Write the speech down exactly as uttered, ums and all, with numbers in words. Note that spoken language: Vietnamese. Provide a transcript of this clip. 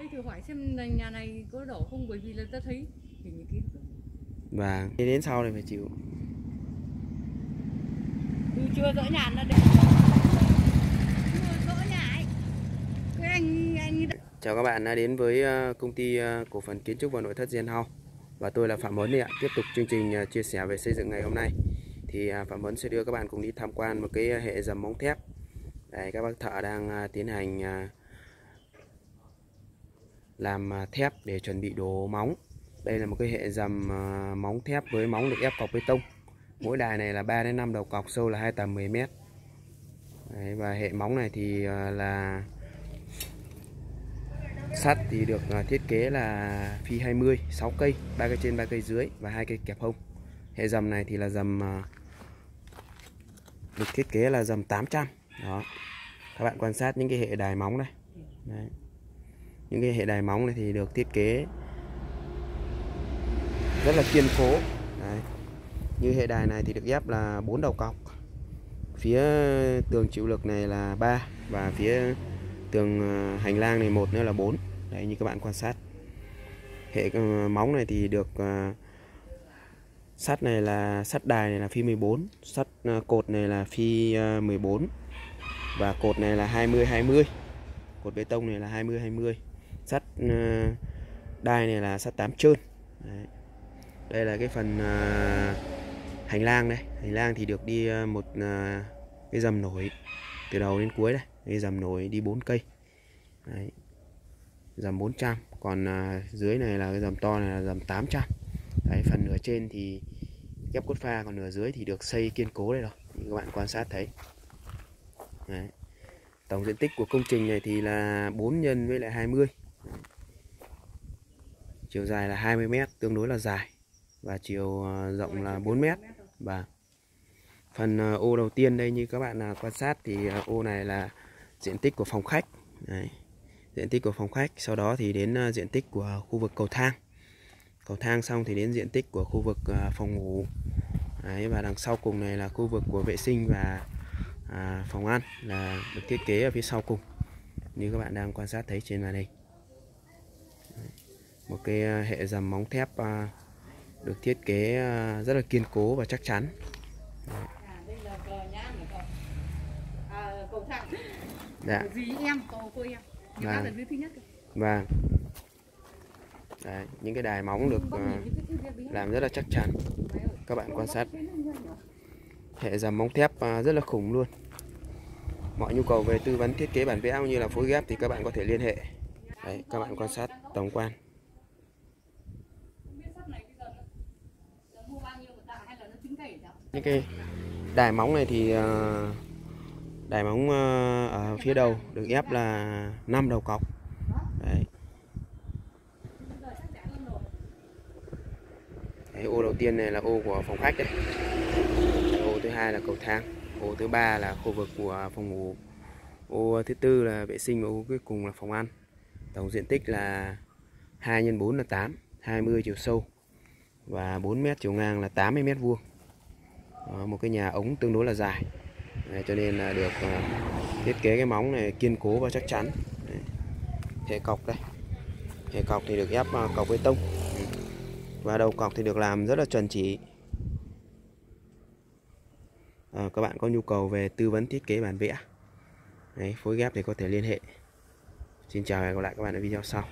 Đây thử hỏi xem là nhà này có đổ không, bởi vì là ta thấy hình như kia. Và đi đến sau này phải chịu. Ừ, chưa dỡ nhà ra đây. Chưa dỡ nhà ấy. Cái anh anh Chào các bạn đã đến với công ty cổ phần kiến trúc và nội thất Gen House. Và tôi là Phạm Huấn ạ. Tiếp tục chương trình chia sẻ về xây dựng ngày hôm nay. Thì Phạm Huấn sẽ đưa các bạn cùng đi tham quan một cái hệ dầm móng thép. Đây, các bác thợ đang tiến hành làm thép để chuẩn bị đổ móng. Đây là một cái hệ dầm móng thép với móng được ép cọc bê tông. Mỗi đài này là ba đến năm đầu cọc, sâu là hai tầm mười mét. Đấy, và hệ móng này thì là sắt thì được thiết kế là phi hai mươi, sáu cây, ba cây trên ba cây dưới và hai cây kẹp hông. Hệ dầm này thì là dầm được thiết kế là dầm tám trăm. Đó. Các bạn quan sát những cái hệ đài móng đây. Đấy. Những cái hệ đài móng này thì được thiết kế rất là kiên cố. Đấy. Như hệ đài này thì được ép là bốn đầu cọc. Phía tường chịu lực này là ba và phía tường hành lang này một nữa là bốn. Đấy, như các bạn quan sát. Hệ móng này thì được sắt này là sắt đài này là phi mười bốn, sắt cột này là phi mười bốn và cột này là hai mươi hai mươi. Cột bê tông này là hai mươi hai mươi. Sắt đai này là sắt tám trơn. Đấy. Đây là cái phần hành lang đây. Hành lang thì được đi một cái dầm nổi từ đầu đến cuối đây. Cái dầm nổi đi bốn cây. Đấy. Dầm bốn trăm. Còn dưới này là cái dầm to này là dầm tám trăm. Đấy, phần nửa trên thì ghép cốt pha, còn nửa dưới thì được xây kiên cố đây rồi. Như các bạn quan sát thấy. Đấy. Tổng diện tích của công trình này thì là bốn nhân với lại hai mươi. Đấy. Chiều dài là hai mươi mét, tương đối là dài. Và chiều rộng là bốn mét. Và phần ô đầu tiên đây như các bạn quan sát thì ô này là diện tích của phòng khách. Đấy. Diện tích của phòng khách. Sau đó thì đến diện tích của khu vực cầu thang. Cầu thang xong thì đến diện tích của khu vực phòng ngủ. Đấy, và đằng sau cùng này là khu vực của vệ sinh và à, phòng ăn là được thiết kế ở phía sau cùng, như các bạn đang quan sát thấy trên màn hình. Đấy, một cái hệ dầm móng thép à, được thiết kế à, rất là kiên cố và chắc chắn. Đấy. Dạ. Vâng. Vâng. Đấy, những cái đài móng được uh, làm rất là chắc chắn. Các bạn quan sát hệ dầm móng thép uh, rất là khủng luôn. Mọi nhu cầu về tư vấn thiết kế bản vẽ cũng như là phối ghép thì các bạn có thể liên hệ. Đấy, các bạn quan sát tổng quan. Những cái đài móng này thì uh, đài móng uh, ở phía đầu được ép là năm đầu cọc. Đấy. Đấy, ô đầu tiên này là ô của phòng khách đấy. Ô thứ hai là cầu thang. Ô thứ ba là khu vực của phòng ngủ. Ô thứ tư là vệ sinh và ô cuối cùng là phòng ăn. Tổng diện tích là hai nhân bốn là tám, hai mươi chiều sâu và bốn mét chiều ngang là tám mươi mét vuông. Đó, một cái nhà ống tương đối là dài. Đấy, cho nên là được uh, thiết kế cái móng này kiên cố và chắc chắn. Đấy. Hệ cọc đây. Hệ cọc thì được ép uh, cọc bê tông. Và đầu cọc thì được làm rất là chuẩn chỉ. À, các bạn có nhu cầu về tư vấn thiết kế bản vẽ, đấy, phối ghép thì có thể liên hệ. Xin chào và hẹn gặp lại các bạn ở video sau.